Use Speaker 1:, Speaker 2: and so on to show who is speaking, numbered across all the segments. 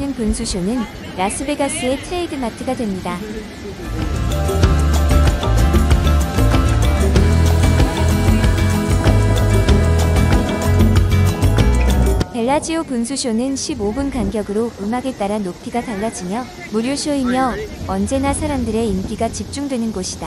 Speaker 1: 벨라지오 분수쇼는 라스베가스의 트레이드마크가 됩니다. 벨라지오 분수쇼는 15분 간격으로 음악에 따라 높이가 달라지며 무료 쇼이며 언제나 사람들의 인기가 집중되는 곳이다.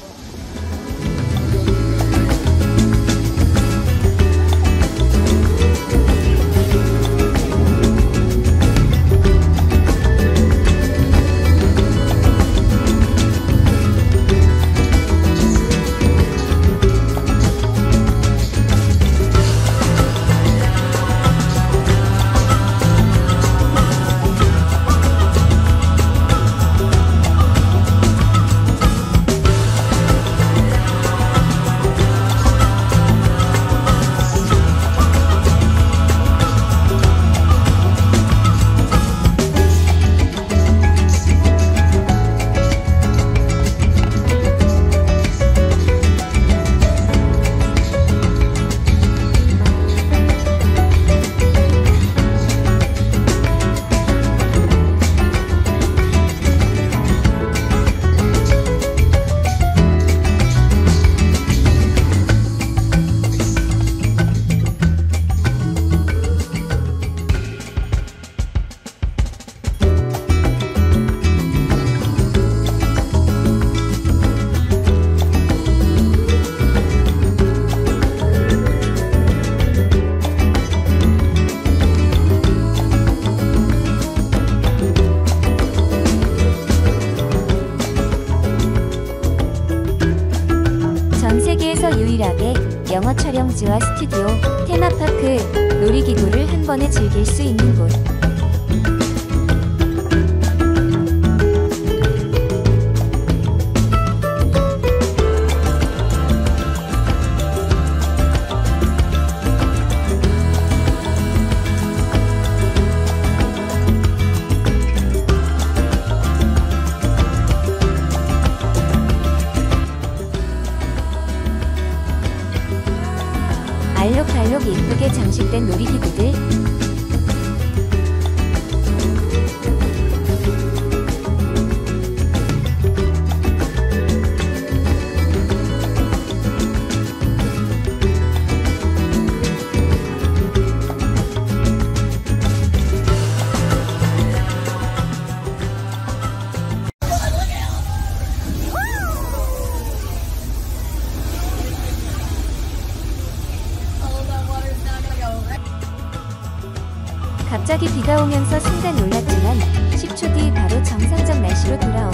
Speaker 1: 유일하게 영화 촬영지와 스튜디오, 테마파크, 놀이기구를 한 번에 즐길 수 있는 곳. 알록달록 예쁘게 장식된 놀이기구들. 갑자기 비가 오면서 순간 놀랐지만 10초 뒤 바로 정상적 날씨로 돌아옴.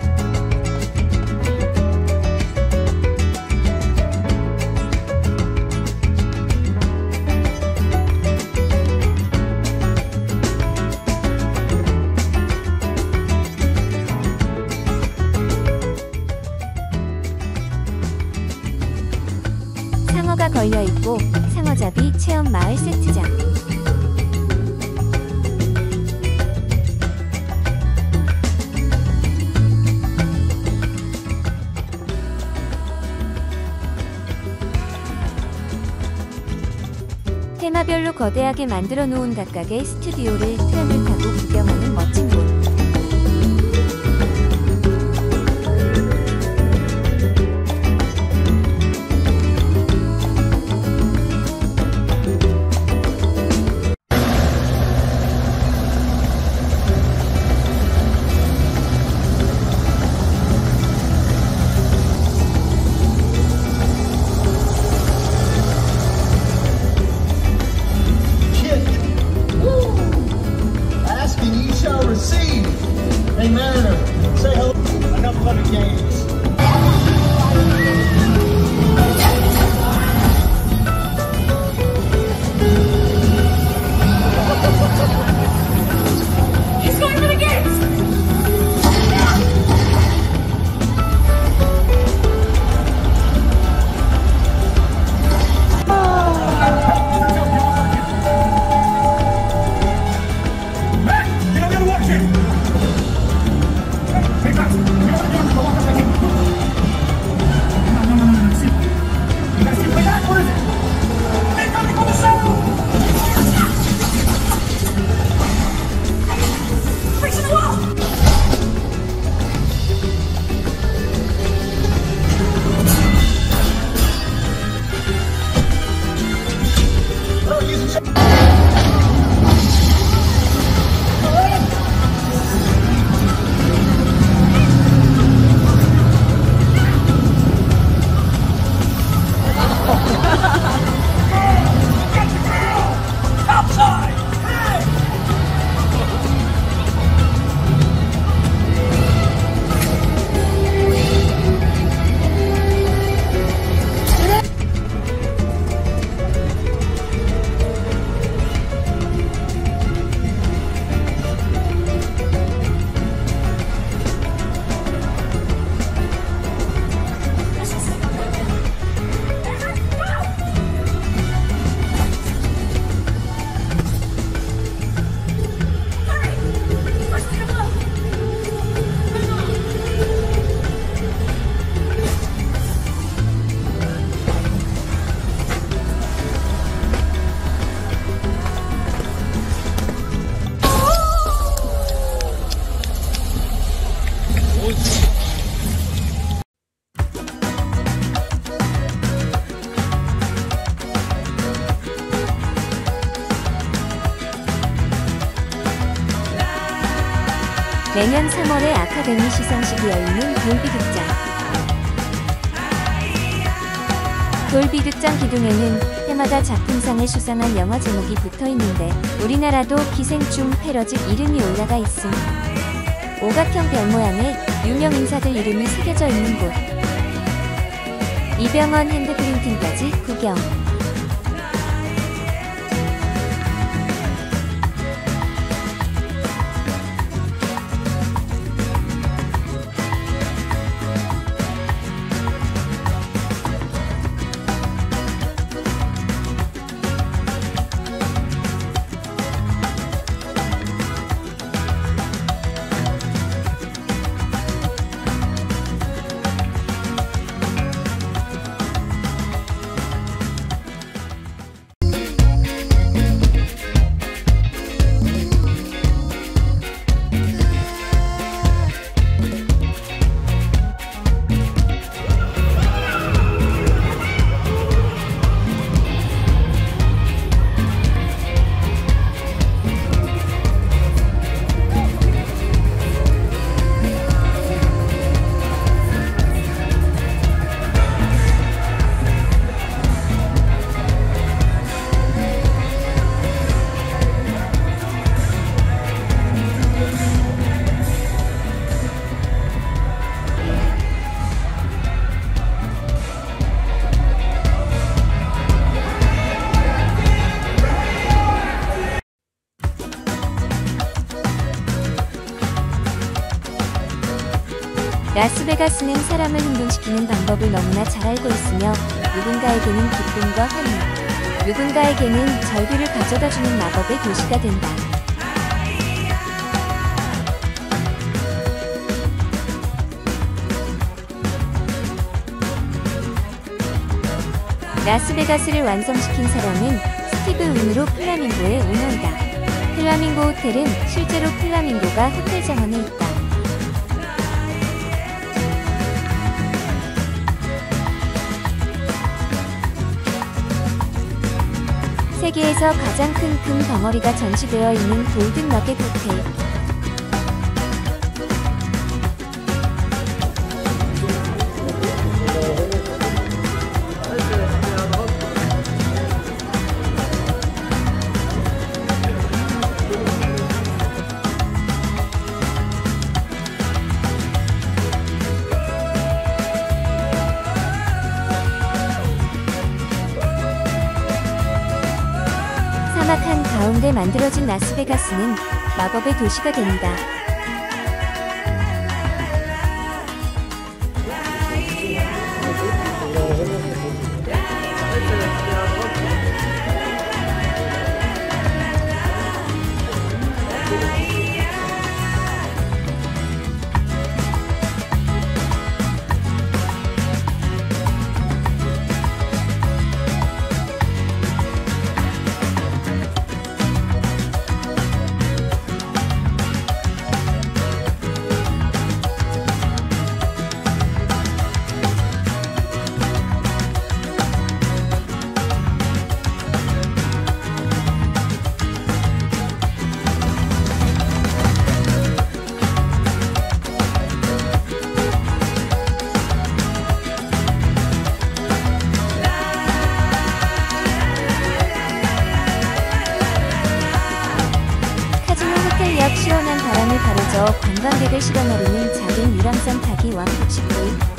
Speaker 1: 상어가 걸려있고 상어잡이 체험 마을 세트장. 테마별로 거대하게 만들어 놓은 각각의 스튜디오를 트램을 타고 구경하는 멋진 곳.
Speaker 2: Hey Mariner, say hello. Enough fun and games.
Speaker 3: He's going for the games! Matt, you don't gotta watch it! Hey, Matt, you don't gotta watch it!
Speaker 1: 매년 3월에 아카데미 시상식이 열리는 돌비 극장. 돌비 극장 기둥에는 해마다 작품상을 수상한 영화 제목이 붙어있는데 우리나라도 기생충 패러집 이름이 올라가 있음. 오각형 별 모양의 유명 인사들 이름이 새겨져 있는 곳. 이병헌 핸드프린팅까지 구경. 라스베가스는 사람을 흥분시키는 방법을 너무나 잘 알고 있으며 누군가에게는 기쁨과 환희, 누군가에게는 절규를 가져다주는 마법의 도시가 된다. 라스베가스를 완성시킨 사람은 스티브 윈으로 플라밍고의 오너이다. 플라밍고 호텔은 실제로 플라밍고가 호텔 정원에 있다. 세계에서 가장 큰 금 덩어리가 전시되어 있는 골든 너겟 호텔. 사막 한 가운데 만들어진 라스베가스는 마법의 도시가 됩니다. 시원한 바람을 가로저 관광객을 실어나르는 작은 유람선 타기 왕복식구이